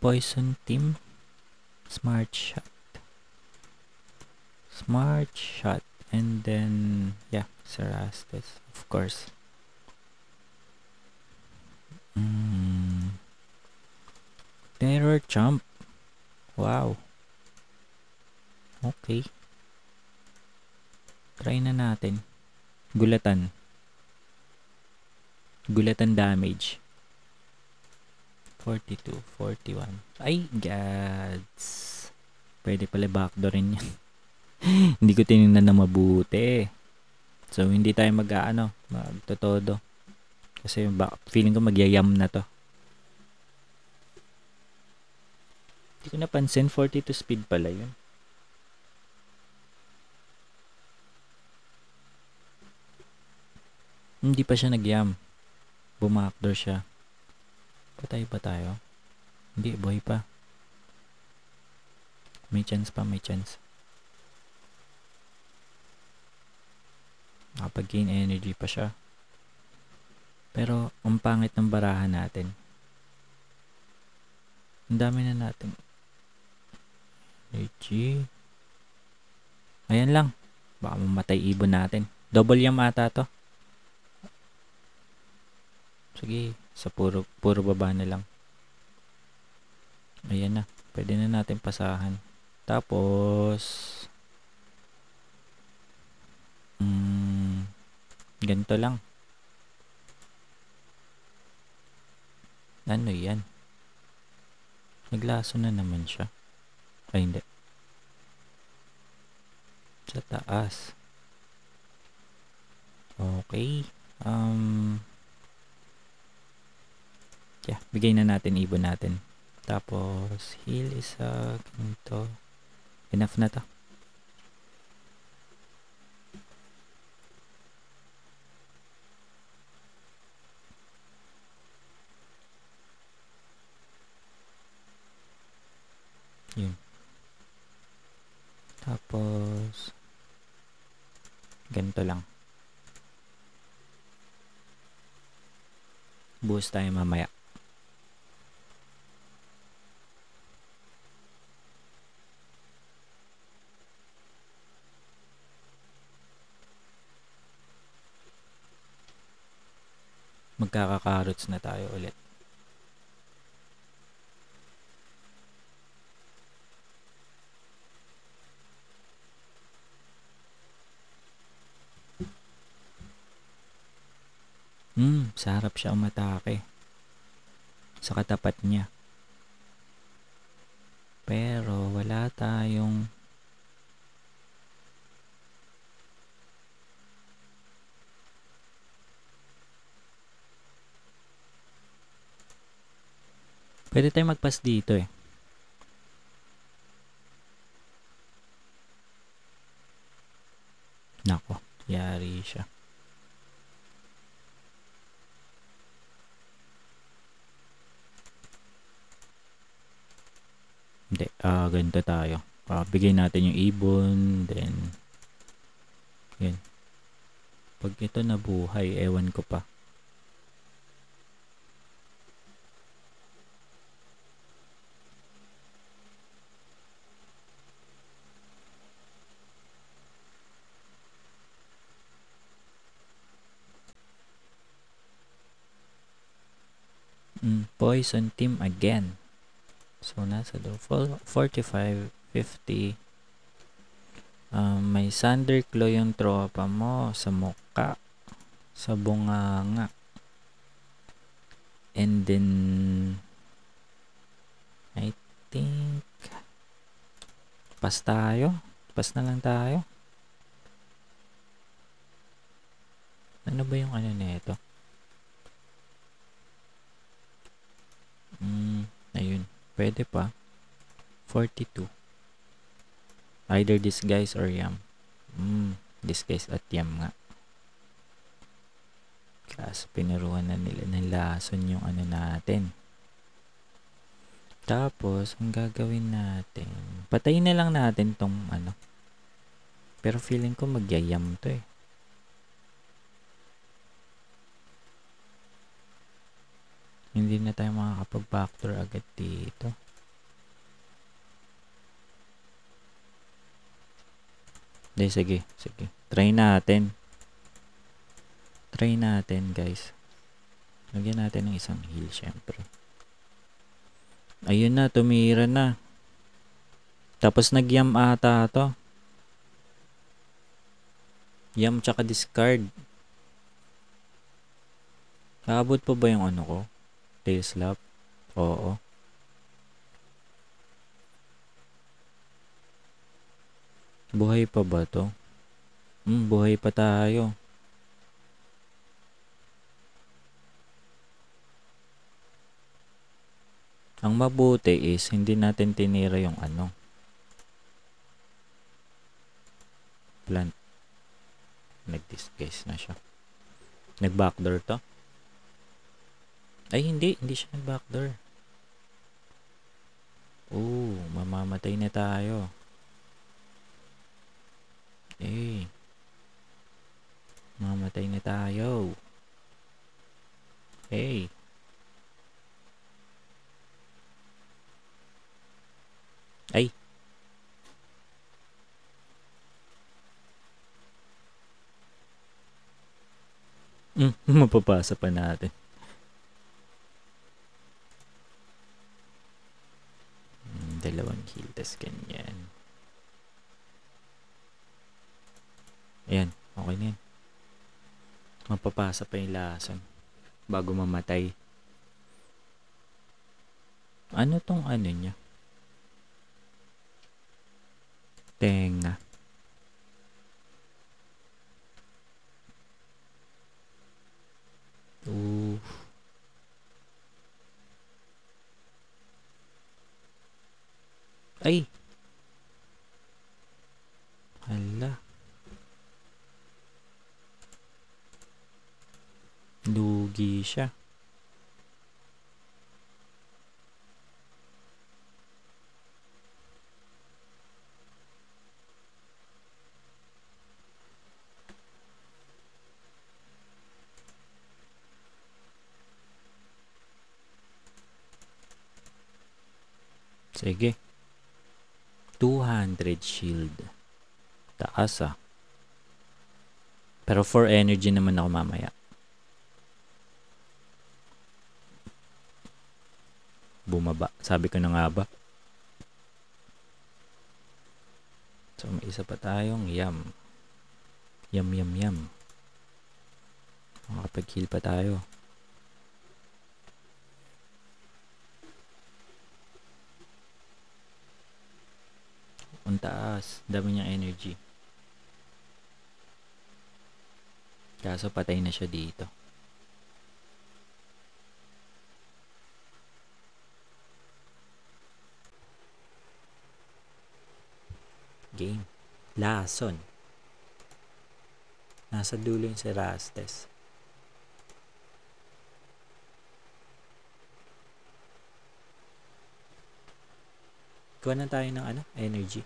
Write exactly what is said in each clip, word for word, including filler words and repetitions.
Poison team. Smart shot. Smart shot. And then, yeah, Cerastes, of course. Mm. Terror Chomp. Wow. Okay. Try na natin. Gulatan. Gulatan damage. forty-two, forty-one. Ay, gads. Pwede pala backdoorin yan. Hindi ko tinignan na mabuti. So, hindi tayo mag-ano, magtotodo. Kasi feeling ko magyayam na to. Hindi ko napansin, forty-two speed pala yun. Hindi pa siya nagyam. Bumakdoor siya. Patay ba tayo? Hindi, boy pa. May chance pa, may chance. Nakapag-gain energy pa siya. Pero, ang pangit ng barahan natin. Ang dami na natin. Energy. Ayan lang. Baka mamatay ibon natin. Double yam ata to. Sige, sa puro, puro baba na lang. Ayan na. Pwede na natin pasahan. Tapos, mm, ganito lang. Ano yan? Naglaso na naman siya. Ay, hindi. Sa taas. Okay. Um, yeah, bigay na natin ibon natin. Tapos, heal isa, ganito. Enough na to. Yun. Tapos, ganito lang. Boost tayo mamaya. Magkaka-carrots na tayo ulit. Hmm, sa harap siya umatake. Sa katapat niya. Pero wala tayong pwede tayong magpas dito eh. Nako, yari siya. Hindi, ah, uh, ganito tayo. Uh, bigay natin yung ibon, then yan. Pag ito nabuhay, ewan ko pa. Mm, poison team again. So, nasa do forty-five, fifty. Um, may Thunderclaw yung tropa mo sa muka, sa bunganga. And then, I think, pas tayo. Pas na lang tayo. Ano ba yung ano na ito? Mm, ayun. Pwede pa. forty-two. Either disguise or yam. Hmm, disguise at yam nga. Kaso pinaruhan na nila ng lason yung ano natin. Tapos, ang gagawin natin, patayin na lang natin tong ano. Pero feeling ko magyayam to eh. Hindi na tayo makakapag-backdoor agad dito. Hindi, sige, sige. Try natin. Try natin, guys. Lagyan natin ng isang heal, syempre. Ayun na, tumira na. Tapos nag-yam ata to. Yam tsaka discard. Kaabot pa ba yung ano ko? Tail slap? Oo. Buhay pa ba to? Hmm, buhay pa tayo. Ang mabuti is hindi natin tinira yung ano. Plant. Nag-disguise na siya. Nag-backdoor to? Ay, hindi. Hindi siya nag-backdoor. Oo, mamamatay na tayo. Eh. Mamamatay na tayo. Eh. Ay. Mm, mapapasa pa natin. Mm, dalawang kill, tas ganyan. Ayan, okay na yan. Mapapasa pa yung lason bago mamatay. Ano tong ano niya? Tenga. Ooh. Ay. Hala. Lugi siya. Sige. two hundred shield. Taas ah. Pero for energy naman ako mamaya. Bumaba. Sabi ko na nga ba. So may isa pa tayong yam. Yam yam yam. Makapag-heal pa tayo. Ang taas. Dami niyang energy. Kaso patay na siya dito. Game. Lason. Nasa dulo yung si Rastes. Kuha na tayo ng ano? Energy.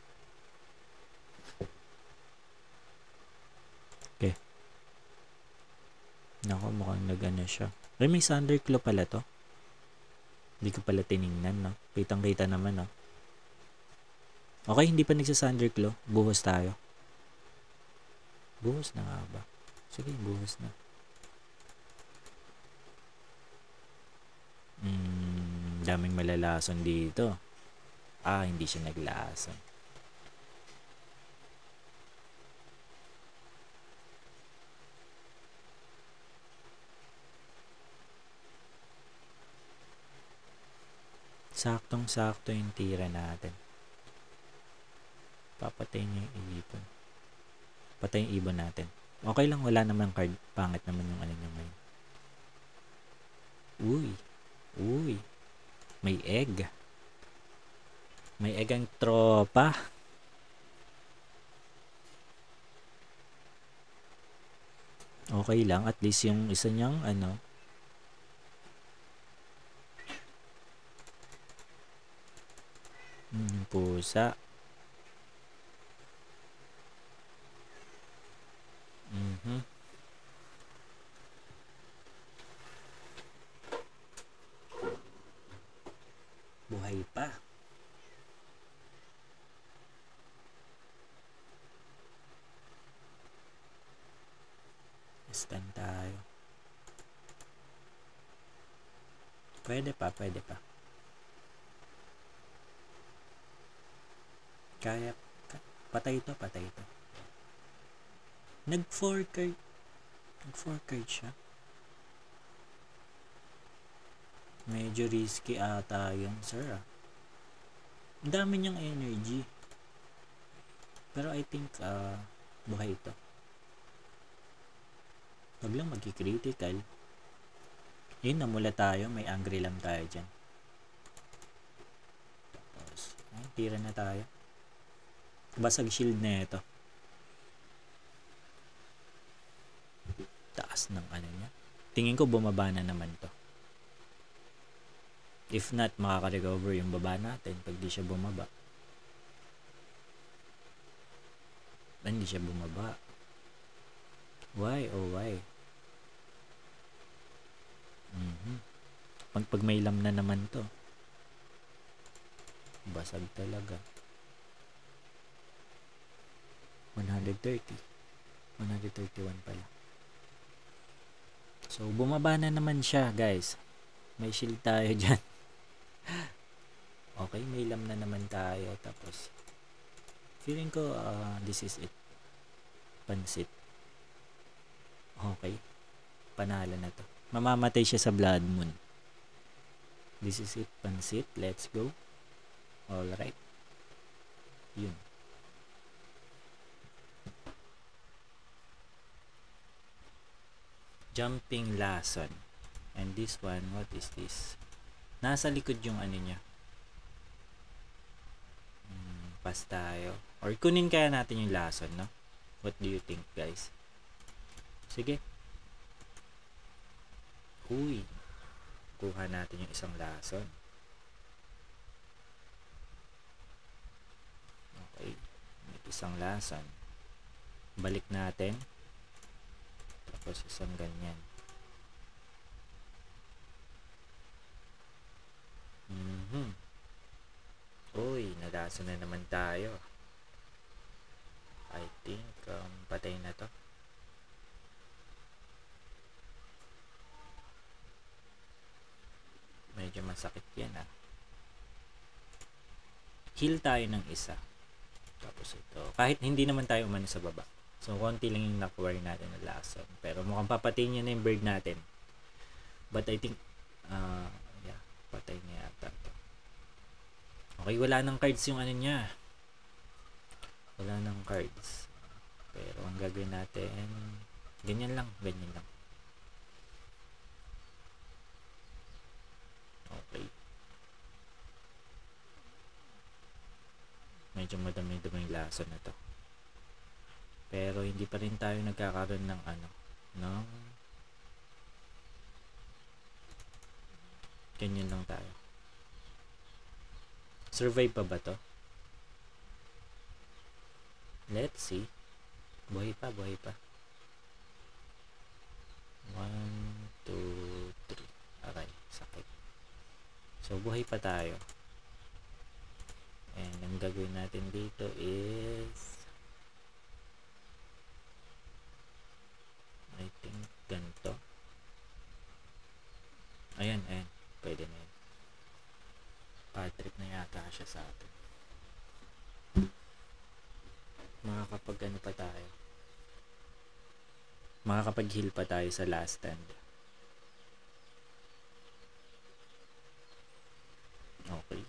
Okay. Nako, mukhang nag-ano siya. Ay, may Thunderclaw pala to. Hindi ko pala tinignan, no? Kitang-kita naman, no? Okay, hindi pa nagsa-Thunderclaw. Buhos tayo. Buhos na nga ba? Sige, buhos na. Hmm, daming malalason dito. Ah, hindi siya naglason. Saktong-sakto yung tira natin. Papatay niya yung ibon. Patay yung ibon natin. Okay lang, wala naman card. Pangit naman yung ano niya ngayon. Uy. Uy. May egg. May egg ang tropa. Okay lang. At least yung isa niyang ano. Hmm, yung pusa. Mhm. Buhay pa. Pwede pa, pwede pa. Kaya, patay ito, patay ito. Nag four card. Nag four card siya. Medyo risky ata yun, sir. Ah. Ang dami niyang energy. Pero I think, uh, buhay ito. Huwag lang magki-critical. Yun, namula tayo. May angry lang tayo dyan. Tapos, ay, tira na tayo. Basag shield na ito. Taas ng ano niya. Tingin ko bumaba na naman to. If not, makaka-recover yung baba natin pag di siya bumaba. Hindi siya bumaba. Why? Oh, why? Mm-hmm. Pag, pag may lam na naman to. Basag talaga. one thirty. one thirty-one pala. So, bumaba na naman siya, guys. May shield tayo dyan. Okay, may lam na naman tayo. Tapos, feeling ko, uh, this is it. Pansit. Okay. Panalo na to. Mamamatay siya sa Blood Moon. This is it. Pansit. Let's go. Alright. Yun. Jumping Lason. And this one, what is this? Nasa likod yung ano niya. Hmm, pass tayo. Or kunin kaya natin yung Lason, no? What do you think, guys? Sige. Uy. Kuha natin yung isang Lason. Okay. May isang Lason. Balik natin. Tapos isang ganyan. Mm-hmm. Uy, nalaso na naman tayo. I think um, patay na to. Medyo masakit yan ah. Heal tayo ng isa. Tapos ito. Kahit hindi naman tayo umano sa baba. So, konti lang yung nakuwari natin na lason. Pero mukhang papatayin niya na yung bird natin. But I think, uh, yeah, patay niya yata to. Okay, wala nang cards yung ano niya. Wala nang cards. Pero ang gagawin natin, ganyan lang, ganyan lang. Okay. Medyo madami-dami yung lason na to. Pero hindi pa rin tayo nagkakaroon ng ano, no? Ganyan lang tayo. Survive pa ba to? Let's see. Buhay pa, buhay pa. One, two, three. Aray, sakit. So, buhay pa tayo. And ang gagawin natin dito is I think ganito. Ayan, ayan. Pwede na yun. Bad trip na yata siya sa atin. Makakapag ano pa tayo. Makakapag heal pa tayo sa last stand. Okay.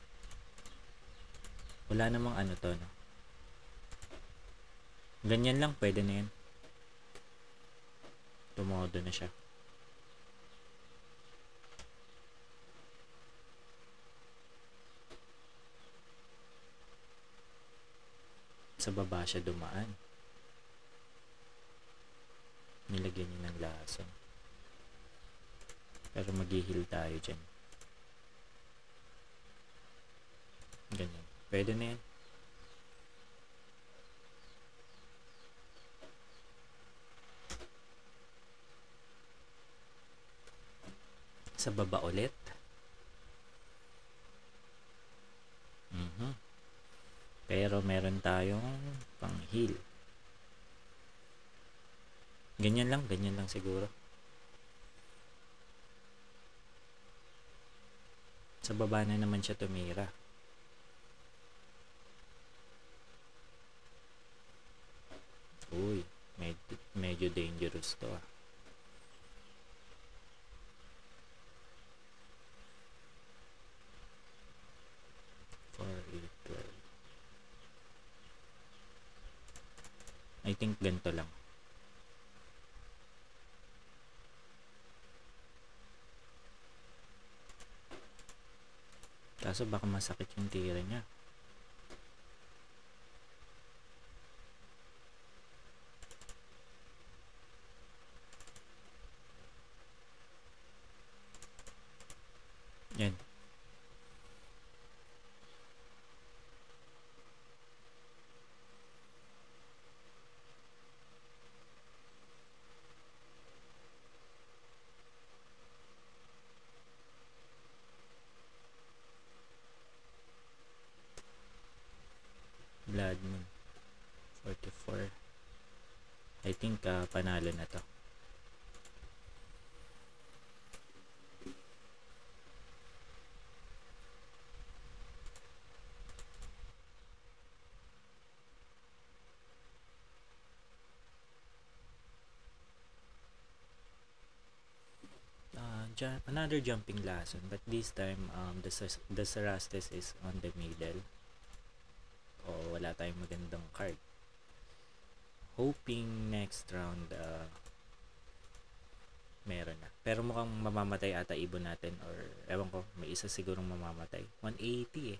Wala namang ano to, no? Ganyan lang, pwede na yan. Tumodo na siya. Sa baba siya dumaan. Nilagyan niya ng lason. Pero mag-heal tayo dyan. Ganyan. Pwede na yan. Sa baba ulit. Mhm. Pero meron tayong pang heal. Ganyan lang, ganyan lang siguro. Sa baba na naman siya tumira. Uy, medyo, medyo dangerous to ah. four, eight, twelve. I think ganito lang. Kaso baka masakit yung tira niya. Yan. Blood Moon. forty-four. I think uh, panalo na to. Another jumping lesson, but this time um, the, the Sarastes is on the middle. O wala tayong magandang card. Hoping next round uh, meron na. Pero mukhang mamamatay ata ibon natin, or ewan ko, may isa sigurong mamamatay. one eighty eh.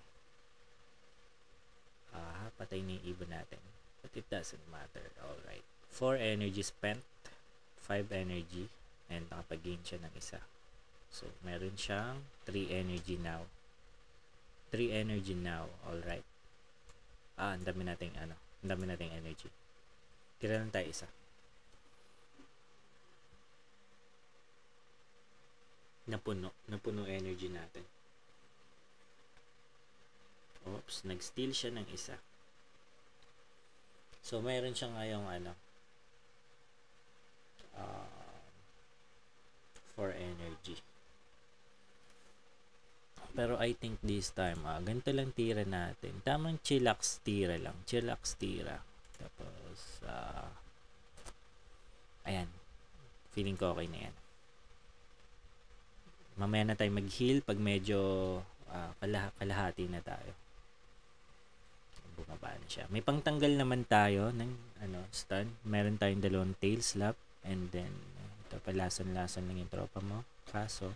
Ah, patay na yung ibon natin. But it doesn't matter. Alright. four energy spent, five energy, and nakapag-gain siya ng isa. So, meron siyang three energy now. three energy now. Alright. Ah, ang dami nating ano. Ang dami nating energy. Tira lang tayo isa. Napuno. Napuno energy natin. Oops. Nag-steal siya ng isa. So, meron siya ngayong ano. Uh, for energy. Pero I think this time, ah, ganito lang tira natin. Tamang chillax tira lang. Chillax tira. Tapos, ah, ayan. Feeling ko okay na yan. Mamaya na tayo mag-heal pag medyo ah, kalah kalahati na tayo. Bumaba na siya. May pangtanggal naman tayo ng ano, stun. Meron tayong dalawang tail slap. And then, ito pa lason-lason lang yung tropa mo. Kaso,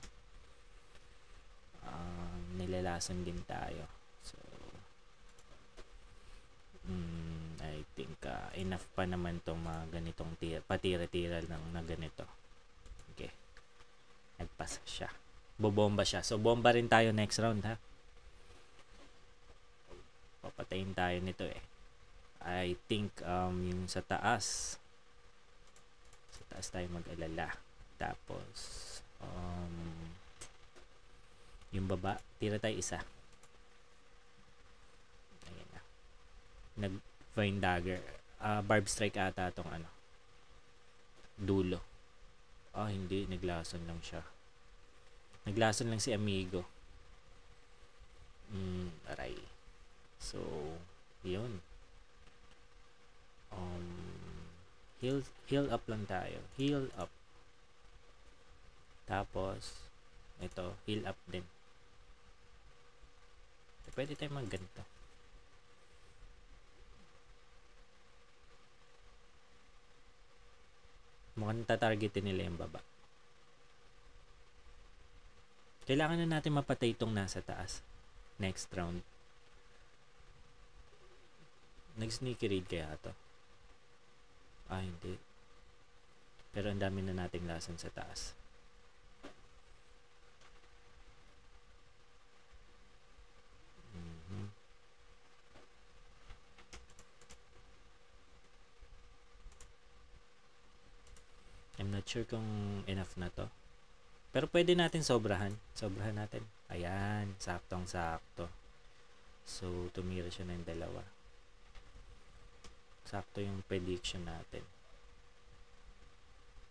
Uh, nilalason din tayo. So, mm, I think uh, enough pa naman itong mga ganitong tira, patira-tira lang na ganito. Okay. Nagpasa siya. Bobomba siya. So, bomba rin tayo next round, ha? Papatayin tayo nito, eh. I think um, yung sa taas, sa taas tayo mag-alala. Tapos, um, yung baba, tira tayo isa. Ayan na. Nag-vine dagger. Uh, barb strike ata itong ano. Dulo. Ah, hindi. Naglason lang siya. Naglason lang si Amigo. Mm, aray. So, yun. Um, heal, heal up lang tayo. Heal up. Tapos, ito, heal up din. Pwede tayo magganto. Mukhang tatargetin nila yung baba. Kailangan na natin mapatay itong nasa taas. Next round. Nag-sneaky raid kaya ito. Ah, hindi. Pero ang dami na nating lason sa taas. I'm not sure kung enough na to. Pero pwede natin sobrahan. Sobrahan natin. Ayan. Saktong sakto. So, tumira siya ng dalawa. Sakto yung prediction natin.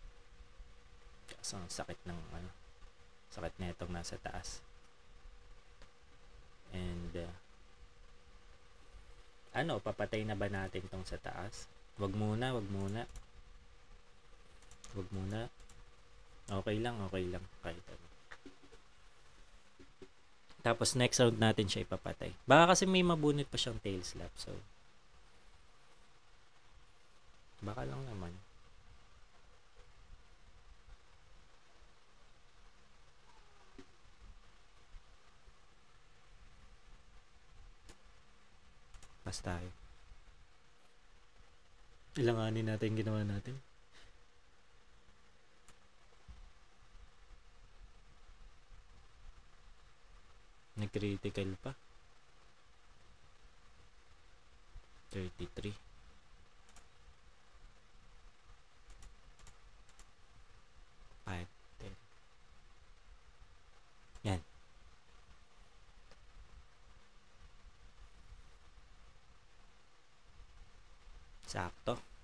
Kaso ang sakit ng ano. Sakit na itong nasa taas. Ano, papatay na ba natin tong sa taas? Wag muna, wag muna. Wag muna. Okay lang, okay lang. Kahit ano. Tapos next round natin siya ipapatay. Baka kasi may mabunot pa siyang tail slap. So, baka lang naman. Pas tayo. Ilanganin natin yung ginawa natin. Nag-critical pa. thirty-three. five, ten. Yan. Sakto.